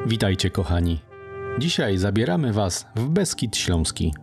Witajcie kochani. Dzisiaj zabieramy Was w Beskid Śląski.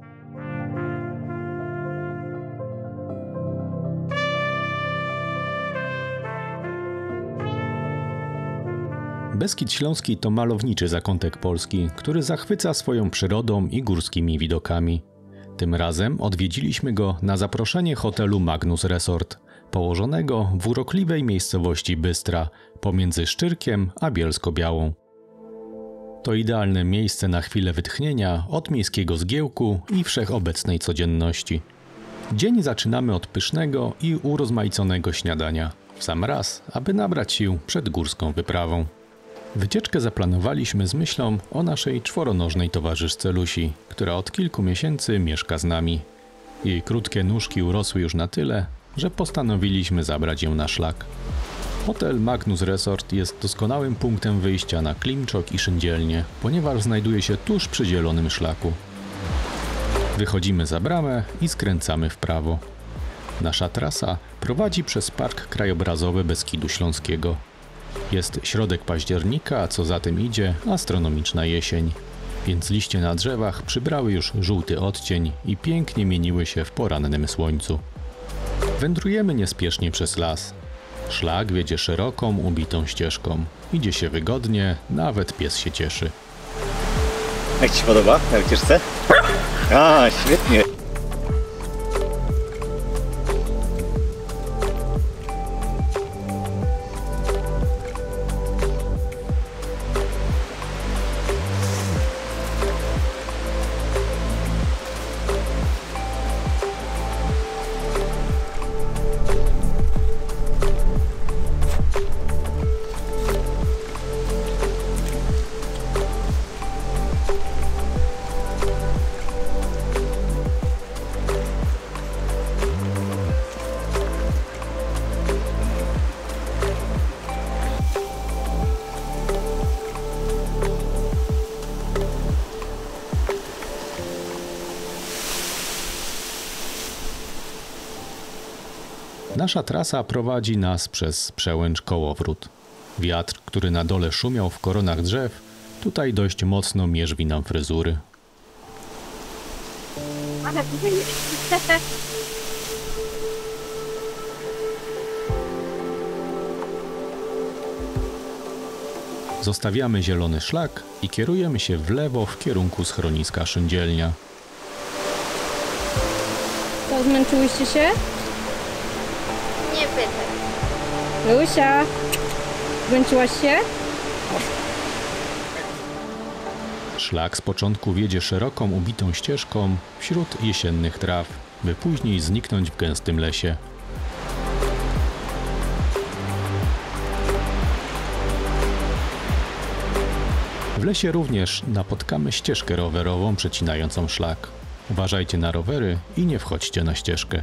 Beskid Śląski to malowniczy zakątek Polski, który zachwyca swoją przyrodą i górskimi widokami. Tym razem odwiedziliśmy go na zaproszenie hotelu Magnus Resort, położonego w urokliwej miejscowości Bystra, pomiędzy Szczyrkiem a Bielsko-Białą. To idealne miejsce na chwilę wytchnienia od miejskiego zgiełku i wszechobecnej codzienności. Dzień zaczynamy od pysznego i urozmaiconego śniadania, w sam raz, aby nabrać sił przed górską wyprawą. Wycieczkę zaplanowaliśmy z myślą o naszej czworonożnej towarzyszce Lusi, która od kilku miesięcy mieszka z nami. Jej krótkie nóżki urosły już na tyle, że postanowiliśmy zabrać ją na szlak. Hotel Magnus Resort jest doskonałym punktem wyjścia na Klimczok i Szyndzielnię, ponieważ znajduje się tuż przy zielonym szlaku. Wychodzimy za bramę i skręcamy w prawo. Nasza trasa prowadzi przez Park Krajobrazowy Beskidu Śląskiego. Jest środek października, a co za tym idzie, astronomiczna jesień, więc liście na drzewach przybrały już żółty odcień i pięknie mieniły się w porannym słońcu. Wędrujemy niespiesznie przez las. Szlak wiedzie szeroką, ubitą ścieżką. Idzie się wygodnie, nawet pies się cieszy. Jak Ci się podoba na wycieczce? A, świetnie! Nasza trasa prowadzi nas przez przełęcz Kołowrót. Wiatr, który na dole szumiał w koronach drzew, tutaj dość mocno mierzwi nam fryzury. Zostawiamy zielony szlak i kierujemy się w lewo w kierunku schroniska Szyndzielnia. To zmęczyłyście się? Nie pytaj. Lusia, zmęczyłaś się? Szlak z początku wiedzie szeroką, ubitą ścieżką wśród jesiennych traw, by później zniknąć w gęstym lesie. W lesie również napotkamy ścieżkę rowerową przecinającą szlak. Uważajcie na rowery i nie wchodźcie na ścieżkę.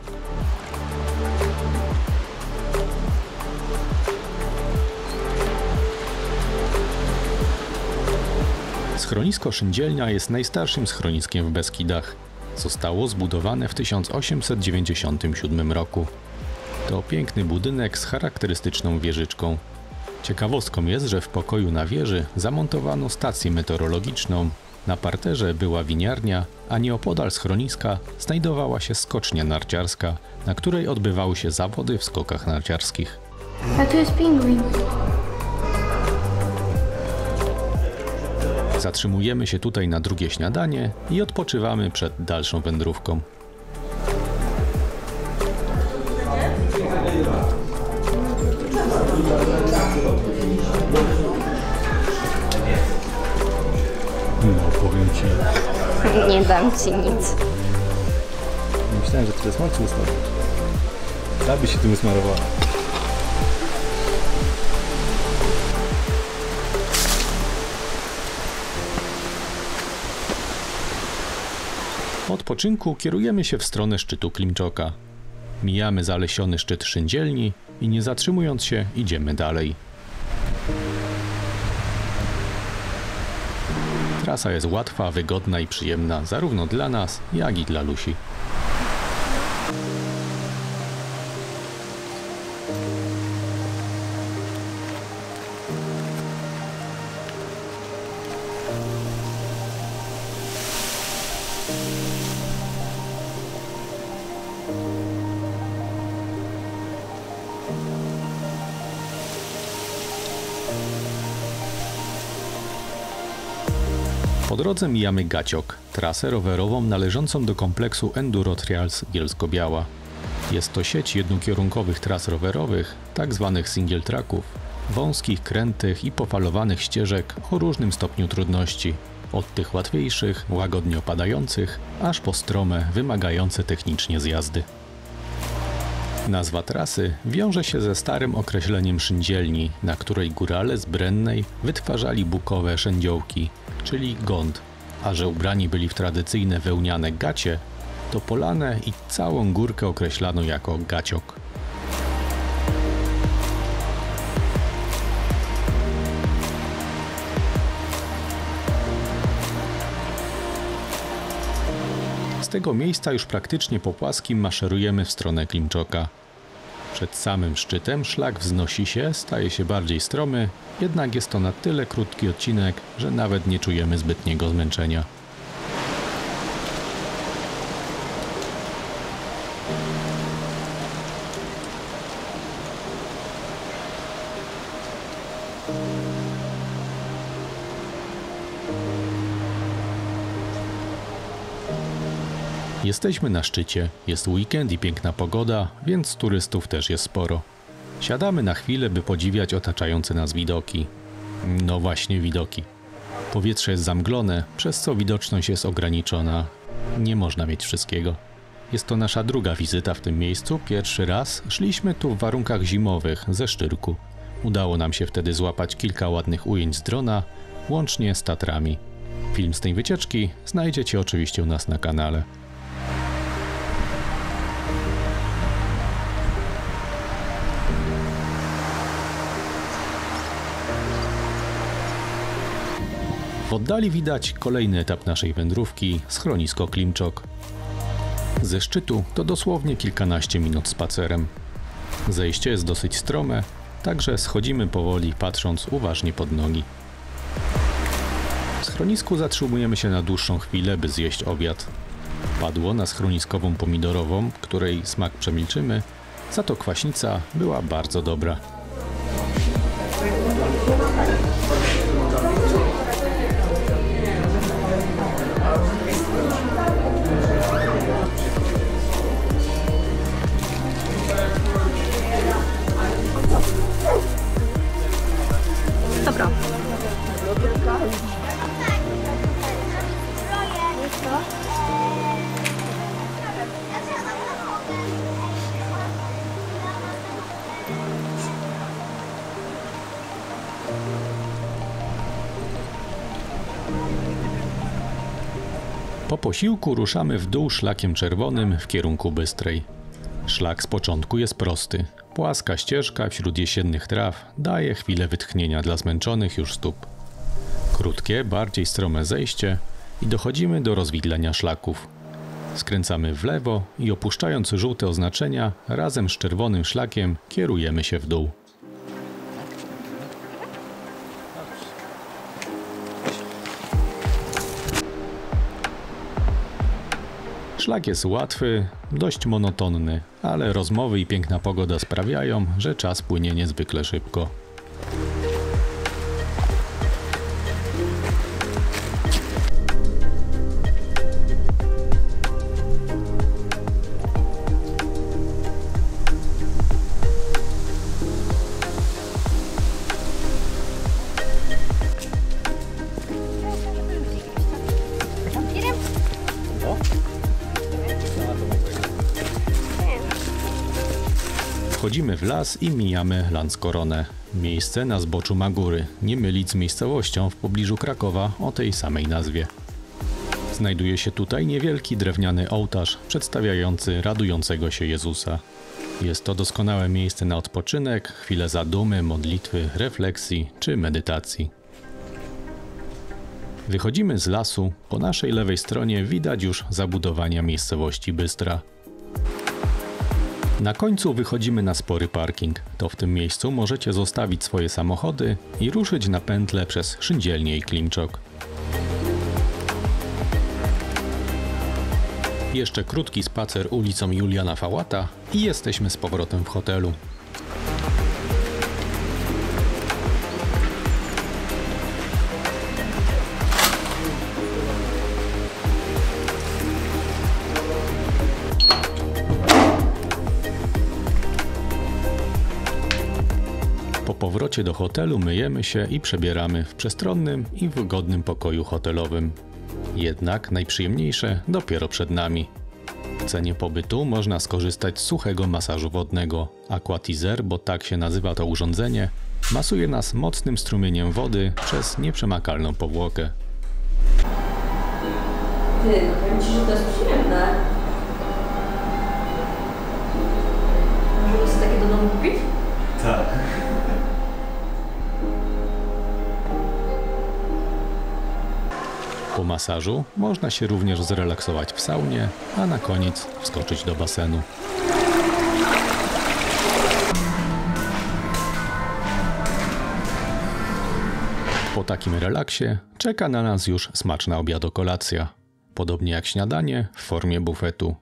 Schronisko Szyndzielnia jest najstarszym schroniskiem w Beskidach. Zostało zbudowane w 1897 roku. To piękny budynek z charakterystyczną wieżyczką. Ciekawostką jest, że w pokoju na wieży zamontowano stację meteorologiczną, na parterze była winiarnia, a nieopodal schroniska znajdowała się skocznia narciarska, na której odbywały się zawody w skokach narciarskich. A tu jest pingwin. Zatrzymujemy się tutaj na drugie śniadanie i odpoczywamy przed dalszą wędrówką. No, powiem Ci. Nie dam Ci nic. Myślałem, że tyle smalcu ustawić. Ta by się tym usmarowała. Po odpoczynku kierujemy się w stronę szczytu Klimczoka. Mijamy zalesiony szczyt Szyndzielni i nie zatrzymując się idziemy dalej. Trasa jest łatwa, wygodna i przyjemna zarówno dla nas, jak i dla Lusi. Po drodze mijamy Gaciok, trasę rowerową należącą do kompleksu Enduro Trials Bielsko-Biała. Jest to sieć jednokierunkowych tras rowerowych, tzw. single tracków, wąskich, krętych i pofalowanych ścieżek o różnym stopniu trudności, od tych łatwiejszych, łagodnie opadających, aż po strome, wymagające technicznie zjazdy. Nazwa trasy wiąże się ze starym określeniem szyndzielni, na której górale z Brennej wytwarzali bukowe szędziołki, czyli gąd, a że ubrani byli w tradycyjne wełniane gacie, to polanę i całą górkę określano jako Gaciok. Z tego miejsca już praktycznie po płaskim maszerujemy w stronę Klimczoka. Przed samym szczytem szlak wznosi się, staje się bardziej stromy, jednak jest to na tyle krótki odcinek, że nawet nie czujemy zbytniego zmęczenia. Jesteśmy na szczycie, jest weekend i piękna pogoda, więc turystów też jest sporo. Siadamy na chwilę, by podziwiać otaczające nas widoki. No właśnie widoki. Powietrze jest zamglone, przez co widoczność jest ograniczona. Nie można mieć wszystkiego. Jest to nasza druga wizyta w tym miejscu. Pierwszy raz szliśmy tu w warunkach zimowych, ze Szczyrku. Udało nam się wtedy złapać kilka ładnych ujęć z drona, łącznie z Tatrami. Film z tej wycieczki znajdziecie oczywiście u nas na kanale. W oddali widać kolejny etap naszej wędrówki – schronisko Klimczok. Ze szczytu to dosłownie kilkanaście minut spacerem. Zejście jest dosyć strome, także schodzimy powoli, patrząc uważnie pod nogi. W schronisku zatrzymujemy się na dłuższą chwilę, by zjeść obiad. Padło na schroniskową pomidorową, której smak przemilczymy, za to kwaśnica była bardzo dobra. Dobra. Po posiłku ruszamy w dół szlakiem czerwonym w kierunku Bystrej. Szlak z początku jest prosty. Płaska ścieżka wśród jesiennych traw daje chwilę wytchnienia dla zmęczonych już stóp. Krótkie, bardziej strome zejście i dochodzimy do rozwidlenia szlaków. Skręcamy w lewo i opuszczając żółte oznaczenia, razem z czerwonym szlakiem kierujemy się w dół. Szlak jest łatwy, dość monotonny, ale rozmowy i piękna pogoda sprawiają, że czas płynie niezwykle szybko. Wchodzimy w las i mijamy Landzkoronę. Miejsce na zboczu Magóry, nie mylić z miejscowością w pobliżu Krakowa o tej samej nazwie. Znajduje się tutaj niewielki drewniany ołtarz przedstawiający radującego się Jezusa. Jest to doskonałe miejsce na odpoczynek, chwilę zadumy, modlitwy, refleksji czy medytacji. Wychodzimy z lasu, po naszej lewej stronie widać już zabudowania miejscowości Bystra. Na końcu wychodzimy na spory parking. To w tym miejscu możecie zostawić swoje samochody i ruszyć na pętlę przez Szyndzielnię i Klimczok. Jeszcze krótki spacer ulicą Juliana Fałata i jesteśmy z powrotem w hotelu. Po powrocie do hotelu myjemy się i przebieramy w przestronnym i wygodnym pokoju hotelowym. Jednak najprzyjemniejsze dopiero przed nami. W cenie pobytu można skorzystać z suchego masażu wodnego. Aquatizer, bo tak się nazywa to urządzenie, masuje nas mocnym strumieniem wody przez nieprzemakalną powłokę. Ty, no powiem ci, że to jest przyjemne. Możemy sobie takie do domu kupić? Tak. Po masażu można się również zrelaksować w saunie, a na koniec wskoczyć do basenu. Po takim relaksie czeka na nas już smaczna obiadokolacja, podobnie jak śniadanie w formie bufetu.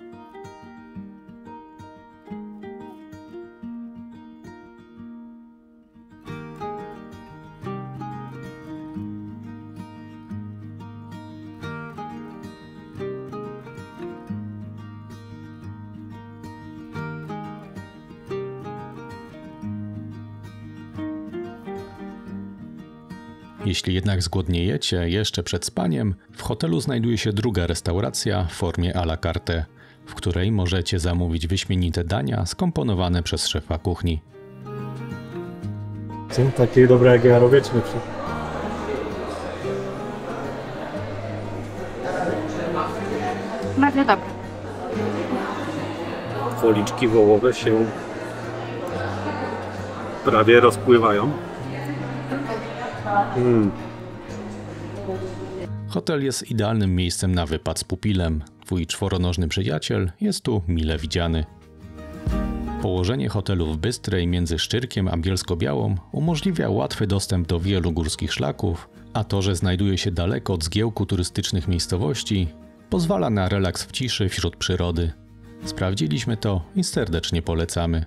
Jeśli jednak zgłodniejecie jeszcze przed spaniem, w hotelu znajduje się druga restauracja w formie à la carte, w której możecie zamówić wyśmienite dania skomponowane przez szefa kuchni. Są takie dobre jak ja robię, czy lepsze? Bardzo dobre. Policzki wołowe się prawie rozpływają. Hotel jest idealnym miejscem na wypad z pupilem. Twój czworonożny przyjaciel jest tu mile widziany. Położenie hotelu w Bystrej między Szczyrkiem a Bielsko-Białą umożliwia łatwy dostęp do wielu górskich szlaków, a to, że znajduje się daleko od zgiełku turystycznych miejscowości, pozwala na relaks w ciszy wśród przyrody. Sprawdziliśmy to i serdecznie polecamy.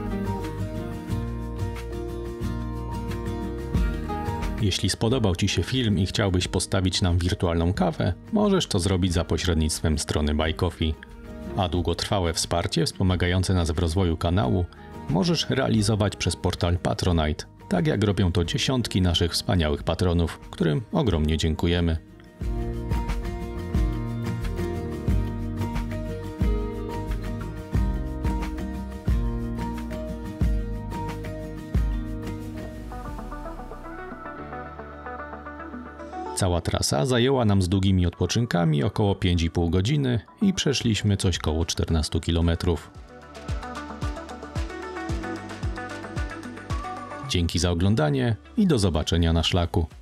Jeśli spodobał Ci się film i chciałbyś postawić nam wirtualną kawę, możesz to zrobić za pośrednictwem strony Buy Coffee. A długotrwałe wsparcie wspomagające nas w rozwoju kanału możesz realizować przez portal Patronite, tak jak robią to dziesiątki naszych wspaniałych patronów, którym ogromnie dziękujemy. Cała trasa zajęła nam z długimi odpoczynkami około 5,5 godziny i przeszliśmy coś koło 14 km. Dzięki za oglądanie i do zobaczenia na szlaku.